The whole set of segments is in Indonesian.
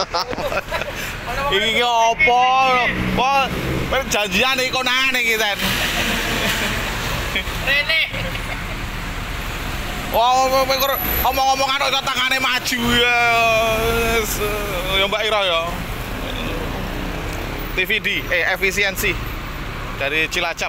Iki opo? Kok janjian iki konane iki ten. Rene. Wah, omong-omongan kok tangane maju ya. Ya Mbak Ira ya. TVD, efisiensi dari Cilacap.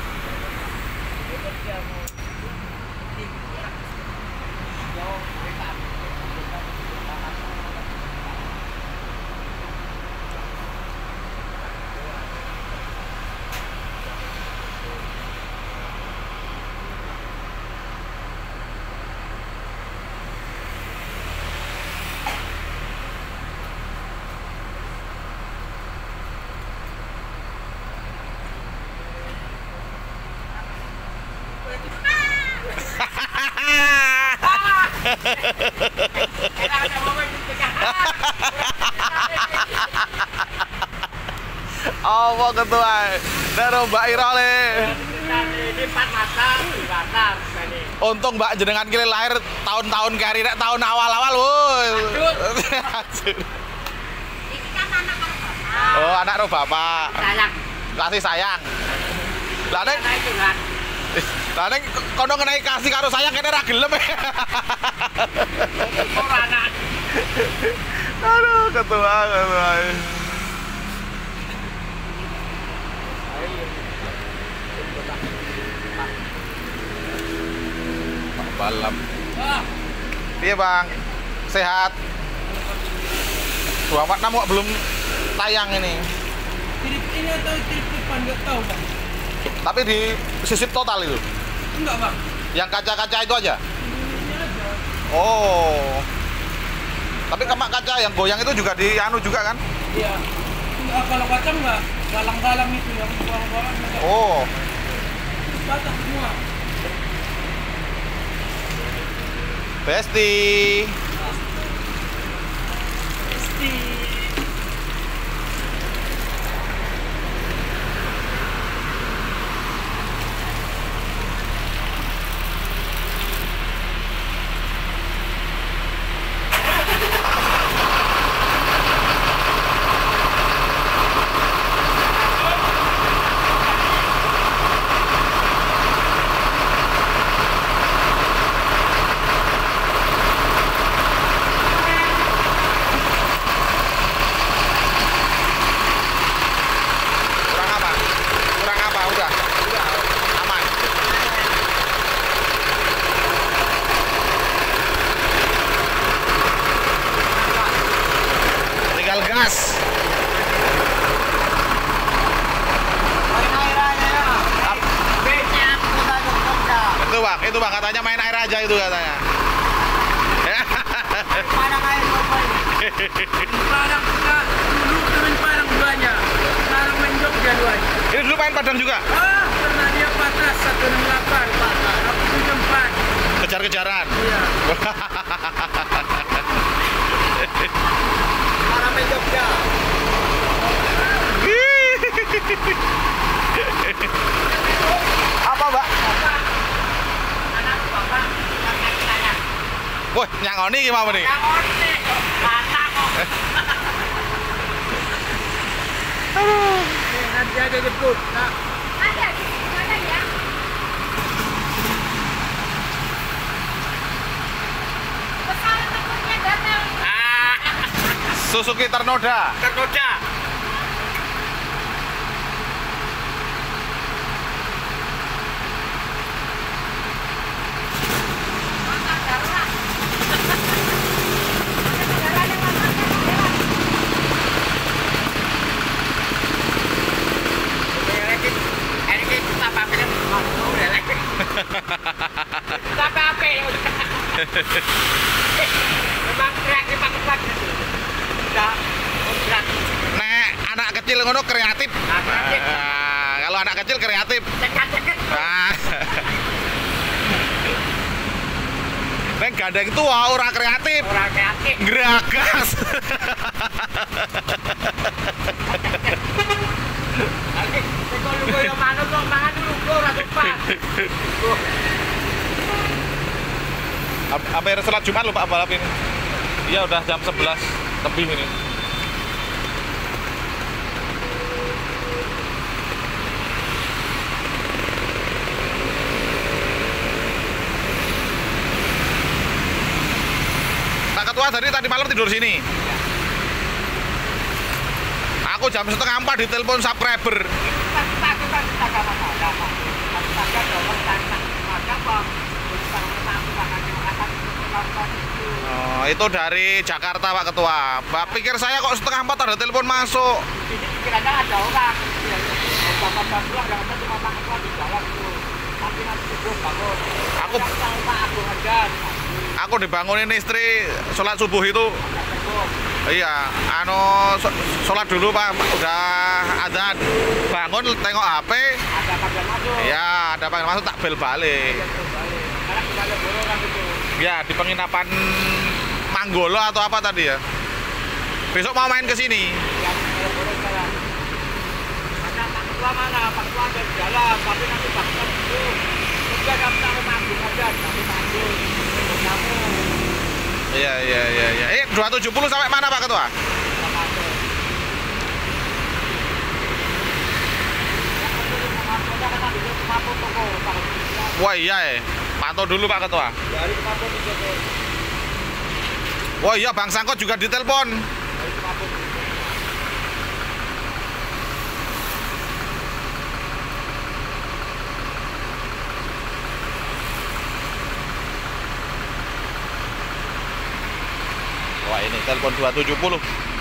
Apa ketua? Daro Mbak Ira le. Ini 4 mata dibakar tadi. Untung Mbak jenengan kira lahir tahun-tahun kari nek tahun awal-awal woi. Ini kan anak bapak. Oh, anak ro bapak. Sayang. Kasih sayang. Lah nek Nah itu kan. lah nek kono ngenai kasih karo sayang kene ra gelem. Ora anak. Aduh, ketua. Balap. Iya bang, sehat. 246 kok belum tayang ini. Trip ini atau trip-tripan nggak tahu bang. Tapi di sisip total itu. Enggak bang. Yang kaca-kaca itu aja. Ini aja. Oh. Tapi kemak kaca yang goyang itu juga di anu juga kan? Iya. Enggak, kalau kacang nggak galang-galang itu yang buang-buangan. Oh. Batak semua. Besti. Pasti. Kurang apa? Kurang apa? Udah. Aman. Tinggal gas. Itu bang katanya main air aja itu katanya. Padang kita dulu main Padang duanya. Sekarang main Jogja duanya. Ini dulu main Padang juga. Karena dia patah 168. Aku 74. Kejar-kejaran. Iya. Orang main Jogja. Apa mbak? Anak bapak yang sayang. Wah nyangoni gimana nih? Yang orte. Batak kok. Nanti aja jemput. Nah. Ada di sini ada ya. Pesawat tempurnya datang. Suzuki Ternoda. Tergoda. Mangkak darurat. Kendaraan yang mangkak darurat. Ini kita pakai motor udah lagi. Kita pakai udah. Memang kreatif banget. Udah. Udah. Nek anak kecil ngono kreatif. Kreatif. Kalau anak kecil kreatif. Ceket-ceket. Ah. Nek gandeng tua ora kreatif. Orang kreatif. Geragas. Lagi, kalau lu yang mana kok mangan dulu gua ora lupa. Hampir sholat Jumat lupa balap ini. Iya udah jam 11 lebih ini. dari tadi malam tidur sini. Aku jam 3:30 ditelepon subscriber. Oh, itu dari Jakarta Pak Ketua. Mbak pikir saya kok 3:30 ada telepon masuk. Ini pikirannya ada orang. Bapak pulang jangan cuma Pak Ketua di jalan itu. Tapi nanti subuh bangun. Aku Pak Agung aja. Aku dibangunin istri sholat subuh itu. Iya, sholat dulu Pak, udah adzan. Bangun tengok HP. Ada panggilan masuk. Iya, ada panggilan masuk tak bel balik. Karena kita ada orang itu. Ya, di penginapan Manggolo atau apa tadi ya. Besok mau main ke sini. Yang borong jalan. Karena Pak Ketua mana? Pak Ketua ada di jalan, tapi nanti Pak Ketua itu. Udah daftar ke Pak Agung aja, tapi Pak Agung. Kamu. Iya. 270 sampai mana Pak Ketua? Wah iya pantau dulu Pak Ketua. Dari Kemapun di Joko. Wah iya Bang Sangkot juga ditelepon. Dari Kemapun. Wah ini telepon 270.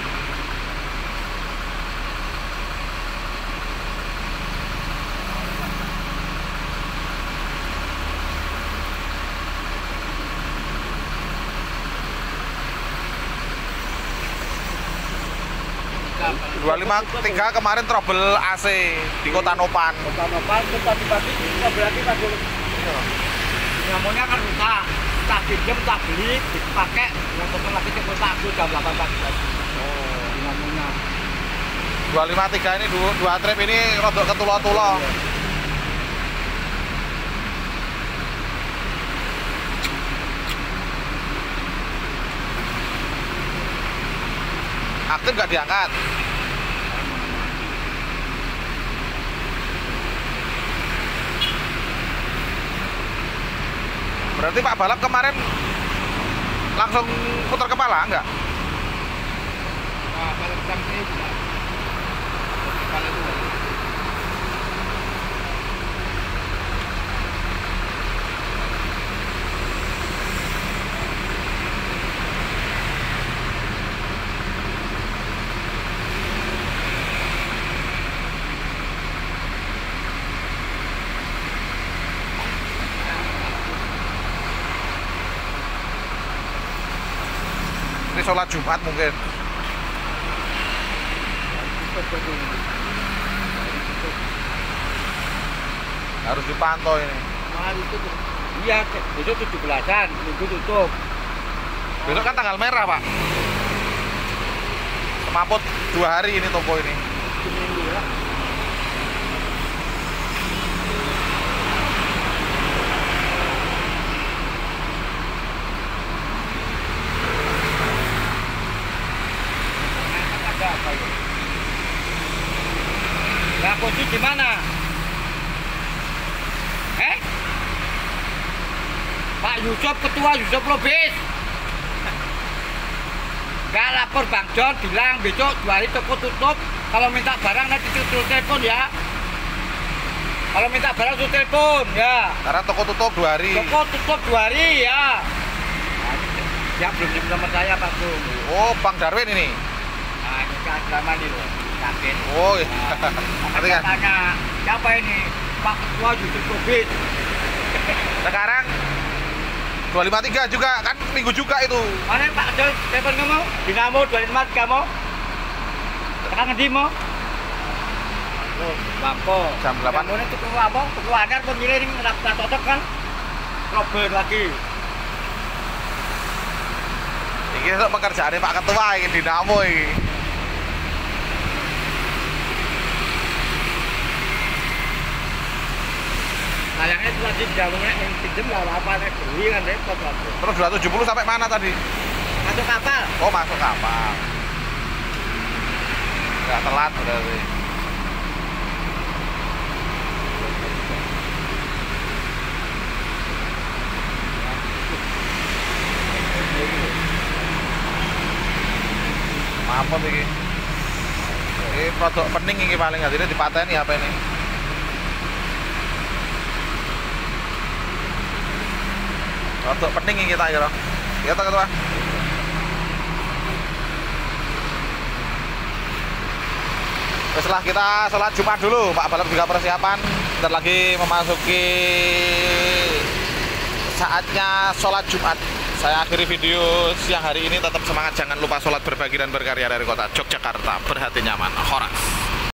Dua 253 kemarin trouble AC di Kota Nopan. Bapak itu pagi-pagi nggak berarti Pak Guru. Dinamonya kan rusak. Tak pinjam, tak beli, dipakai, yang penting lagi ke Kota Agung jam 8 pagi. Oh, dinamonya. 253 ini dua trip ini rodok ketulo-tulo. Aktif nggak diangkat? Berarti Pak Balap kemarin langsung putar kepala enggak? Nah, kalau jam ini juga. Kepala itu. Ini sholat Jumat mungkin. Harus dipantau ini. Mahal itu tuh. Iya, besok 17-an, minggu tutup. Besok kan tanggal merah Pak. Semaput 2 hari ini toko ini. Seminggu ya. Ada apa ya? Nah, kunci di mana? Pak Yusuf, Ketua Yusuf Lobis. Gak lapor Bang John, bilang besok 2 hari toko tutup. Kalau minta barang nanti tutup telepon ya. Kalau minta barang tutup telepon ya. Karena toko tutup 2 hari. Toko tutup 2 hari ya. Ya belum di nomor saya Pak Bung. Oh, Bang Darwin ini. Nah, ini kan selama ini loh. Yakin. Oh iya. Nanti kan. Tanya, siapa ini? Pak Ketua Yusuf Lobis. Sekarang 253 juga kan minggu juga itu. Mana Pak John, telepon kamu? Dinamo 25 kamu? Tekan ngendi mau? Oh, Bangko. Jam 8. Kamu ini tuku apa? Tuku anyar pemilih ini nggak cocok kan? Robert lagi. Ini untuk pekerjaannya Pak Ketua ini dinamo ini. Sayangnya itu tadi jamnya yang pinjem nggak apa-apa nih, beli kan repot Pak. Terus 270 sampai mana tadi? Masuk kapal. Oh, masuk kapal. Nggak telat berarti. knalpot iki. Ini produk pening ini paling nggak jadi dipateni apa ini? Produk pening ini kita kira. Ya tak ketua. Setelah kita sholat Jumat dulu, Pak Balap juga persiapan. Bentar lagi memasuki saatnya sholat Jumat. Saya akhiri video siang hari ini. Tetap semangat, jangan lupa sholat, berbagi dan berkarya dari kota Yogyakarta. Berhati nyaman, Horas.